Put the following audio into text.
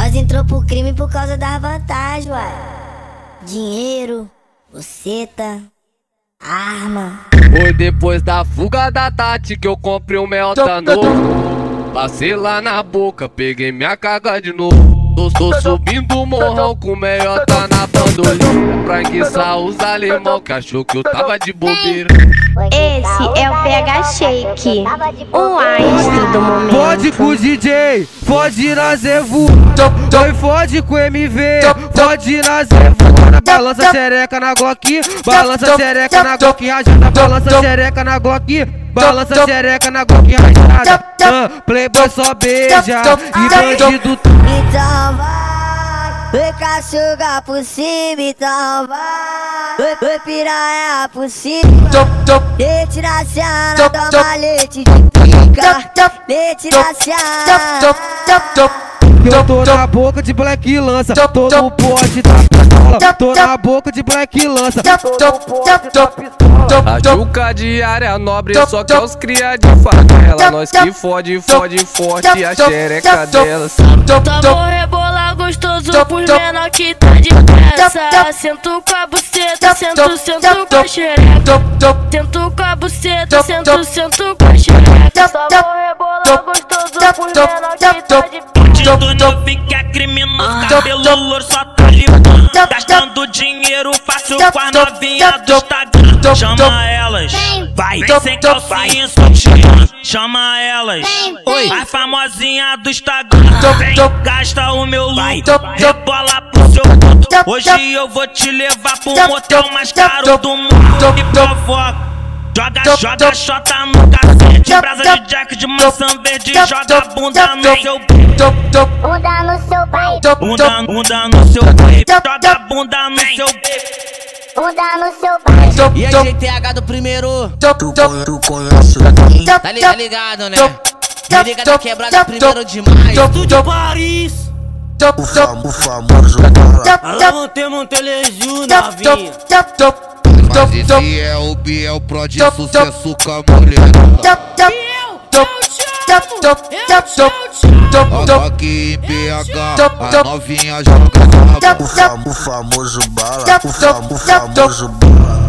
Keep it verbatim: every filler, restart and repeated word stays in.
Nós entrou pro crime por causa das vantagens, uai. Dinheiro, buceta, arma. Foi depois da fuga da Tati que eu comprei um Melta novo. Passei lá na boca, peguei minha carga de novo. Tô, tô subindo o morrão com meiota na bandoleira, pra enguiçar os alemão que achou que eu tava de bobeira. Esse é o P H Shake, o astro do momento. Fode com o D J, fode na Zevu. Oi, fode com o M V, fode na Zevu. Balança a xereca na Glock, balança a xereca na Glock rajada. Balança a xereca na Glock, balança a xereca na Glock rajada. uh, Playboy só beija e bandido. Então vai, vai caçuga por cima, então vai. Vai, vai piranha por cima. Leite na cena, toma leite de pica. Leite na cena. Eu tô na boca de Black lança, tô no pote da pistola. Tô na boca de Black lança, tô no pote da pistola. A Juca de área nobre, só que é os cria de favela. Nós que fode, fode forte a xereca delas. Só vou rebolar gostoso pros menor que tá de pressa. Sento com a buceta, sento, sento com a xereca. Sento com a buceta, sento, sento com a xereca. Só vou rebolar gostoso pros menor que tá de pressa. Bandido novinho que é criminoso, cabelo louro só tá limpando. Gastando dinheiro fácil com as novinhas do Instagram. Chama elas, vai, sem calcinha sutiã. Chama elas, oi, as famosinha do Instagram. Vem, gasta o meu lucro, rebola pro seu ponto. Hoje eu vou te levar pro motel mais caro do mundo. Me provoca. Joga, joga, xota no cacete. Brasa de jack de maçã verde. Joga bunda no seu peito. Bunda no seu pai. Bunda, bunda no seu peito. Joga bunda no seu peito. Bunda no seu pai. E a G T H do primeiro. Tu, tu conhece quem? Tá li- tá ligado, né? Me liga da quebrada primeiro de maio. Estúdio Paris. O famo, o famoso bala. Alô, temos um teleju novinha. Mas esse é o Biel Pro de sucesso com a mulher. Aqui em B H, a novinha joga rabo. O famo, o famoso bala. O famo, o famoso bala.